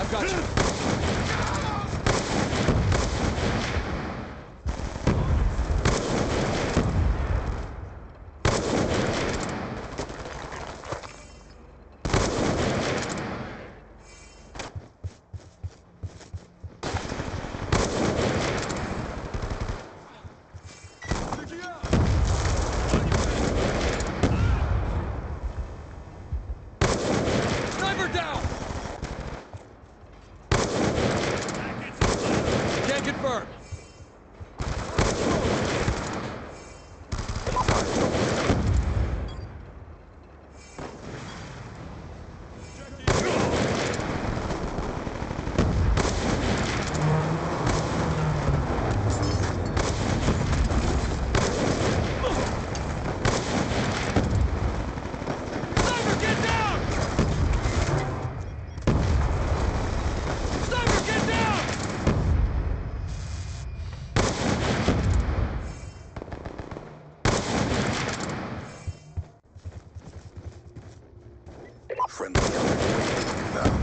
I've got you. Sniper down! Can't confirm. Sniper, get down! Sniper, get down! Friendly counter inbound.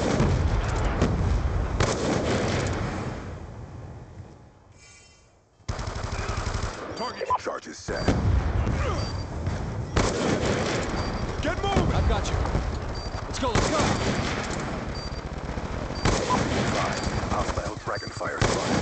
Target. Charges set. Get moving! I've got you. Let's go, let's go! Hostile Dragonfire spotted.